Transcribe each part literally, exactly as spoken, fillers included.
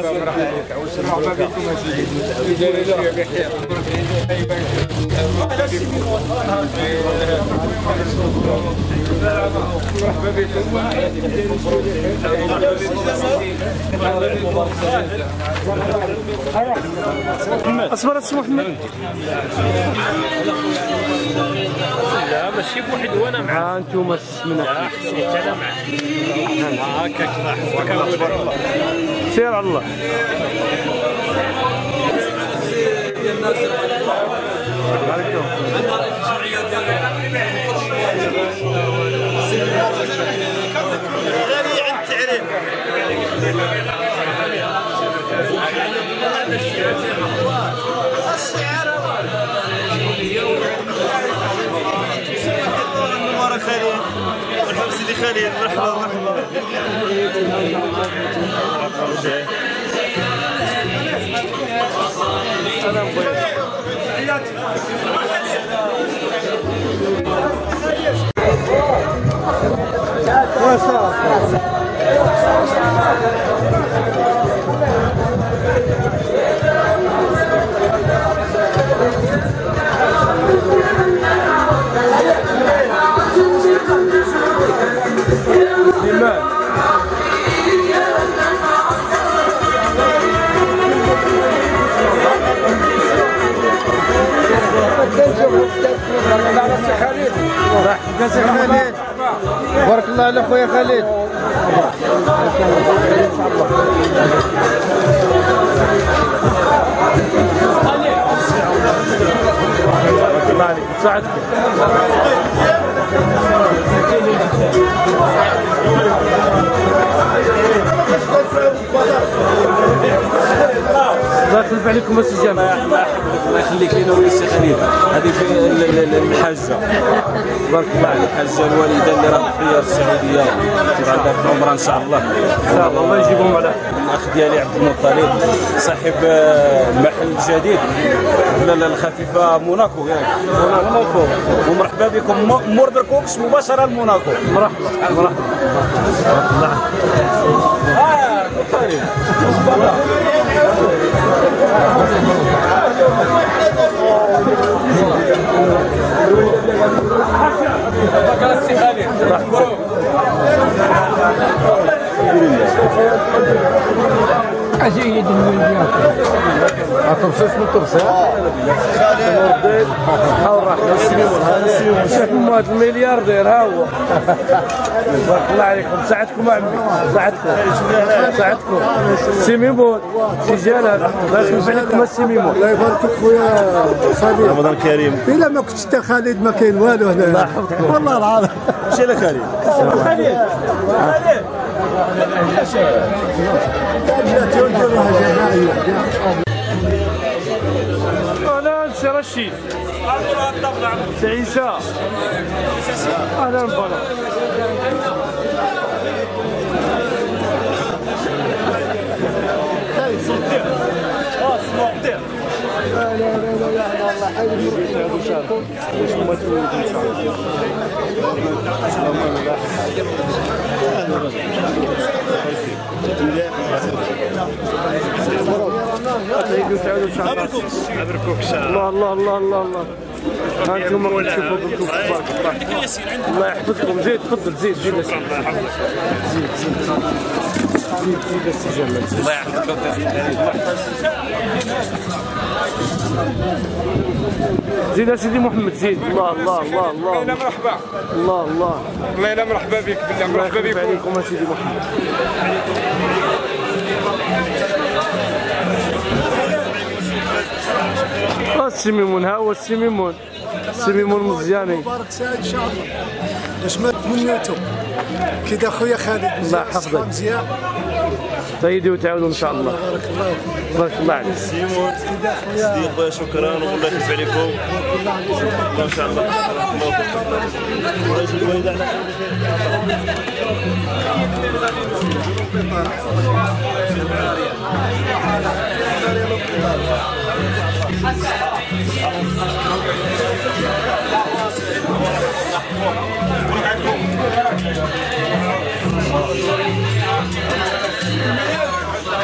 مرحبا بكم أسيدي. بخير. مرحبا بكم. اصبر اسمح محمد. لا ماشي بوحد وانا معاه. ها انتم من حسيت انا معاه. هكاك الله يحفظك. سير على الله. غني عن التعريف. الشعر مرحبا خالد. مرحبا سيدي خالد. مرحبا مرحبا. سلام خويا. ما شاء الله. خالد بارك الله على خويا خالد. بارك الله عليك تساعدكم. الله يخلف عليكم السي جمال. الله يخليك لنا وللسي خليل. هذه في الحاجه تبارك الله عليك، الحاجه الوالده اللي راه في السعوديه عندها في العمره ان شاء الله. ان شاء الله الله يجيبهم على الاخ ديالي عبد المطلب صاحب المحل الجديد الخفيفه موناكو ياك موناكو. ومرحبا بكم مور بركوكس مباشره لموناكو. مرحبا مرحبا. اه طيب أجيد المليون أتمسس من ترسا شوف هذا الملياردير ها هو. بارك الله عليكم. ساعدكم عمي ساعدكم ساعدكم. سي ميمون سي جلال الله يخلف عليكم السي ميمون. الله يبارك فيك خويا صديق. رمضان كريم. الا ما كنتش انت خالد ما كاين والو هنا. الله يحفظكم والله العظيم. ماشي لا خالد. خالد خالد اهلا سي رشيد. سي عيسى. اهلا بنا. لا لا لا لا الله حبيبي ان شاء الله. باش ما تفوت ان شاء الله. الله الله الله الله. هانتوما كتشوفوا بالكم تبارك الله. الله يحفظكم. زيد تفضل زيد زيد زيد زيد زيد زيد السي جمال. الله يحفظك. زيد يا سيدي محمد زيد. الله الله الله الله. الله مرحبا. الله الله. الله يلا مرحبا بك بالله. مرحبا بكم. عليكم يا سيدي محمد. السي ميمون ها هو السي ميمون. السي ميمون مزياني. مبارك سعيد ان شاء الله. باش ما تمنيتو كذا خويا خالد. الله يحفظك. مزيان. سيدي وتعاودوا ان شاء الله. بارك الله بارك الله عليك. سيمون صديق شكرا والله يخلف عليكم. ما شاء الله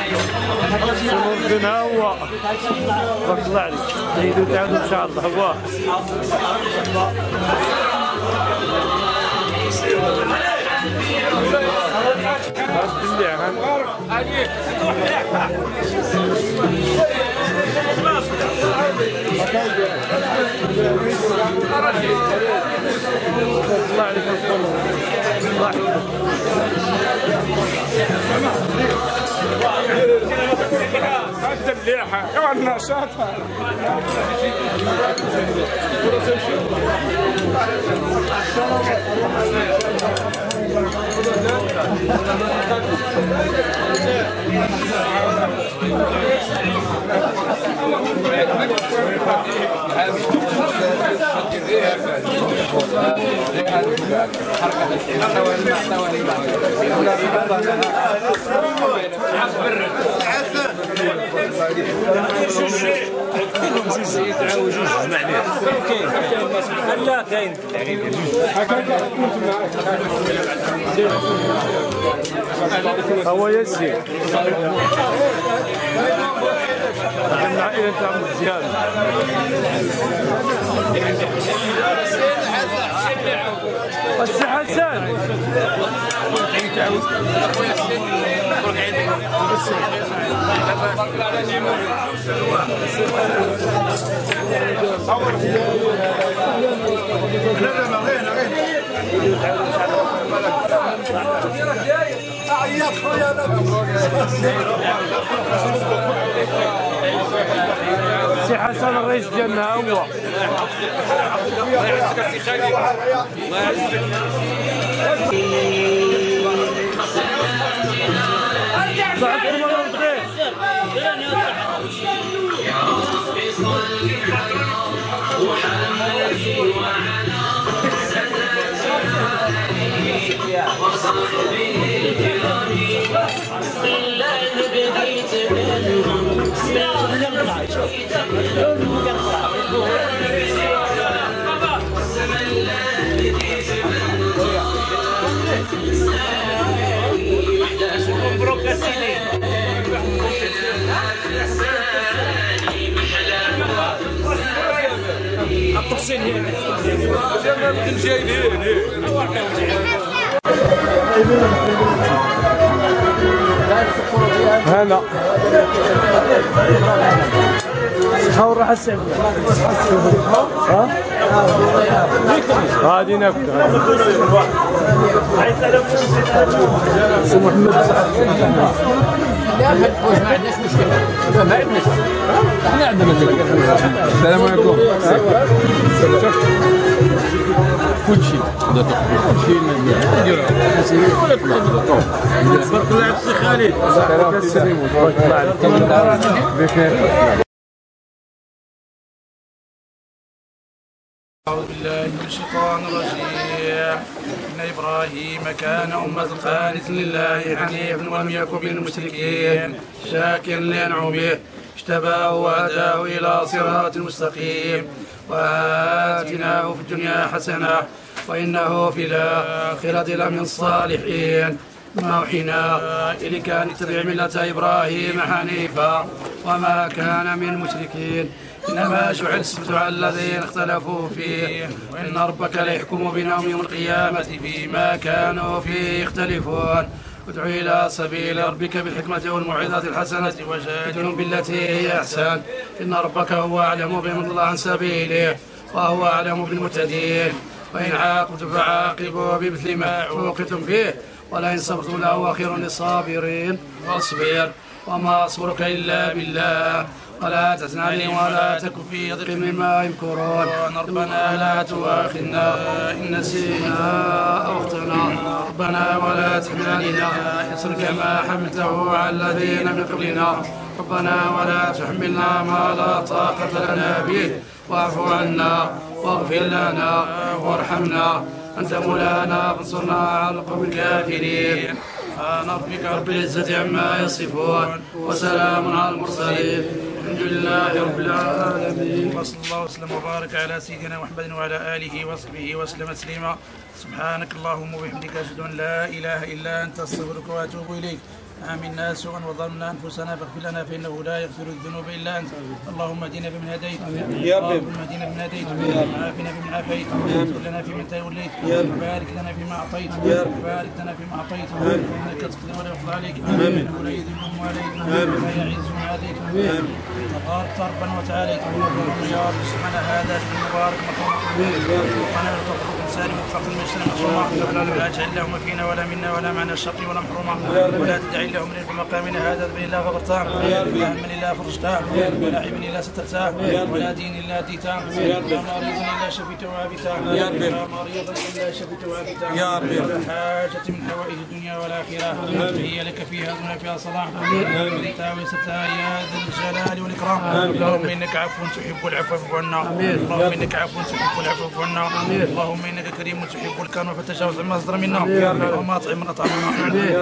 نور الدين ها هو تبارك الله عليك تعيدوا تعاودوا ان شاء الله واه الله عليك الله هذا الليحة يا النشاط لا كاين هو يسير العائلة تاع مزيان السي حسن سي حسن الرئيس ديالنا ها هو الله يعزك السي خالد الله يعزك صحتكم الله بخير مبروك يا سيدي الطفشين هنا جايين هلا صحة وراحة السعد ها؟ غادي ناكل سي محمد لا ما عندناش مشكلة ما عندناش احنا عندنا مشكلة. السلام عليكم كل شيء تبارك الله على السي خالد تبارك الله عليك. أعوذ بالله من الشيطان الرجيم. إن إبراهيم كان أمة قانتا لله حنيفا ولم يكن من المشركين شاكرا لأنعمه اجتباه وهداه إلى صراط مستقيم وآتيناه في الدنيا حسنة وإنه في الآخرة لمن الصالحين. ما أوحينا إليك أن اتبع ملة إبراهيم حنيفا وما كان من المشركين. إنما جعل السبت على الذين اختلفوا فيه وإن ربك ليحكم بينهم يوم القيامة فيما كانوا فيه يختلفون. ادع إلى سبيل ربك بالحكمة والموعظة الحسنة وجادلهم بالتي هي أحسن إن ربك هو أعلم بمن ضل عن سبيله وهو أعلم بالمهتدين. وإن عاقبتم فعاقبوا بمثل ما عوقبتم به ولئن صبرتم لهو خير للصابرين. واصبر وما صبرك إلا بالله ولا تحزن عليهم ولا تك في ضيق مما يمكرون. ربنا لا تؤاخذنا إن نسينا أو أخطأنا ربنا ولا تحمل علينا إصرا كما حملته على الذين من قبلنا ربنا ولا تحملنا ما لا طاقة لنا به واعف عنا واغفر لنا وارحمنا أنت مولانا فانصرنا على القوم الكافرين. سبحان ربك رب العزة عما يصفون وسلام على المرسلين الحمد لله رب العالمين. وصلى الله وسلم وبارك على سيدنا محمد وعلى آله وصحبه وسلم تسليما. سبحانك اللهم وبحمدك أشهد أن لا إله إلا أنت أستغفرك وأتوب إليك. عاملنا سوءا وظلمنا انفسنا فاغفر لنا فانه لا يغفر الذنوب الا انت. اللهم اهدنا بمن هديت، اللهم اهدنا بمن هديت، وعافنا بمن عافيت، واغفر لنا فيمن توليت، وبارك لنا فيما اعطيت، وبارك لنا فيما اعطيت، انك تقضي ولا يقضى عليك، انه لا يذل من واليت ولا يعز من عاديت. تبارك ربنا وتعاليت. اللهم يا رب سبحان هذا المبارك مقام وقنا الفقر الانسان وفق المسلم مصوما، لا تجعل لهم فينا ولا منا ولا معنا الشقي ولا محروما، ولا تدع لهم في مقامنا هذا ذنب الا غفرته، ولا هم الا فرجته، ولا عيب الا سترته، ولا دين الا اتيته، ولا مريض الا شفيته وعافيته، ولا مريض الا شفيته وعافيته، يا رب. ولا حاجه من حوائج الدنيا والاخره هي لك فيها دون فيها صلاح، ورثها ويسرتها يا ذا الجلال والاكرام. اللهم انك عفو تحب العفو فاعف عنا، اللهم انك عفو تحب العفو فاعف عنا، اللهم انك كريم تحب الكرم فتجاوز عما صدر منا، اللهم اطعم من اطعمنا،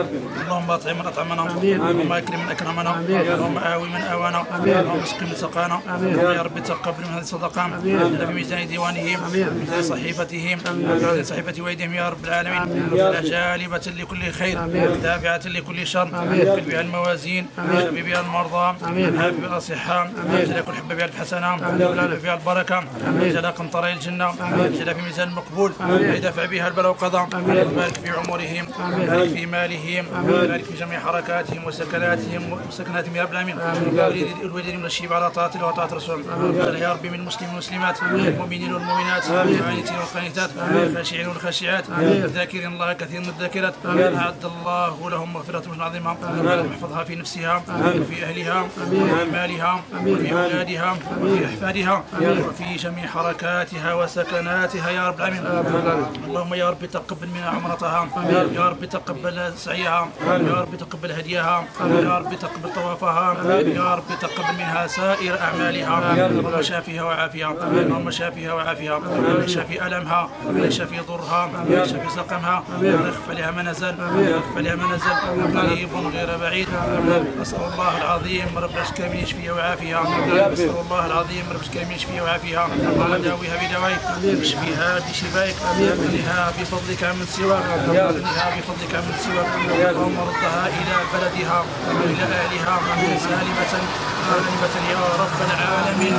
اللهم اطعم من اطعمنا، اللهم اكرم من اكرمنا، اللهم آوي من آوانا، اللهم اسق من سقانا. يا رب تقبل من هذه الصدقه في ميزان ديوانهم، في صحيفتهم، في صحيفه ويدهم يا رب العالمين، جالبه لكل خير، دافعه لكل شر، اكل بها الموازين، شفي بها المرضى، عاف بها الصحه، جل كل حب بها الحسنه، جل بها البركه، جل قنطري الجنه، جل في ميزان المقبول، يدفع بها البلاء والقضاء. بارك في عمرهم، بارك في مالهم، بارك في جميع حركاتهم وسكناتهم وسكناتهم يا رب العالمين. الوالدين من الشيب على طاعة الله وطاعة رسوله. يا رب من المسلمين والمسلمات، المؤمنين والمؤمنات، القانتين والقانتات، الخاشعين والخاشعات، الذاكرين الله كثيرا من الذاكرات. أعد الله لهم مغفرة عظيمة، احفظها في نفسها وفي أهلها وفي مالها وفي أولادها وفي أحفادها وفي جميع حركاتها وسكناتها يا رب العالمين. اللهم يا رب تقبل منا عمرتها، يا رب تقبل سعيها، يا رب تقبل هديها، يا رب تقبل طوافها، يا رب تقبل منها سائر أعمالها. اللهم شافيها وعافيها، اللهم شافيها وعافيها، شافي ألمها، شافي ضرها، شافي سقمها، اغفر لها ما نزل، اغفر لها ما نزل، قريب غير بعيد. أسأل الله العظيم رب العالمين يشفيها ويعافيها، أسأل الله العظيم رب العالمين يشفيها ويعافيها. اللهم داويها بدوائك، اشفيها بشفائك، اغنها بفضلك من سواك، اغنها بفضلك من سواك. اللهم ردها إلى بلدها وإلى أهلها سالمة غانمة يا رب العالمين.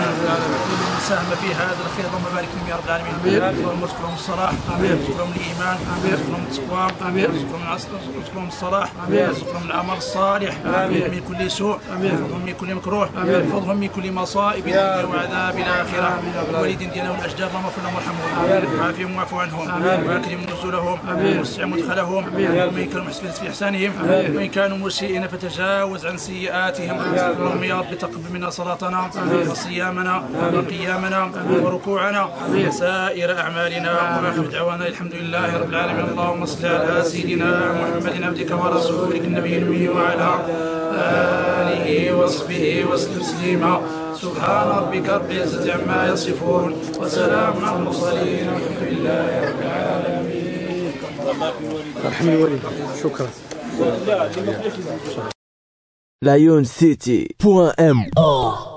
كل سهم في هذا الخير اللهم بارك فيهم يا رب العالمين. اللهم ارزقهم الصلاح، ارزقهم الإيمان، ارزقهم التقوى، ارزقهم ارزقهم الصلاح، ارزقهم العمل الصالح، احفظهم من كل سوء، احفظهم من كل مكروه، احفظهم من كل مصائب الدنيا وعذاب الآخرة. الوالدين ديالنا والأجداد اللهم اغفر لهم وارحمهم وعافهم واعف عنهم واكرم نزلهم ووسع مدخلهم ومن كانوا في إحسانهم وإن كانوا مسيئين فتجاوز عن سيئاتهم. اللهم يا رب تقبل منا صلاتنا وصيامنا وقيامنا وركوعنا وسائر أعمالنا وآخر دعوانا الحمد لله رب العالمين. اللهم صل على سيدنا محمد عبدك ورسولك النبي الأمي وعلى آله وصحبه وسلم تسليما. سبحان ربك رب العزة عما يصفون وسلام على المرسلين والحمد لله رب العالمين. رحمي الوالد. شكرا. Lion City point M.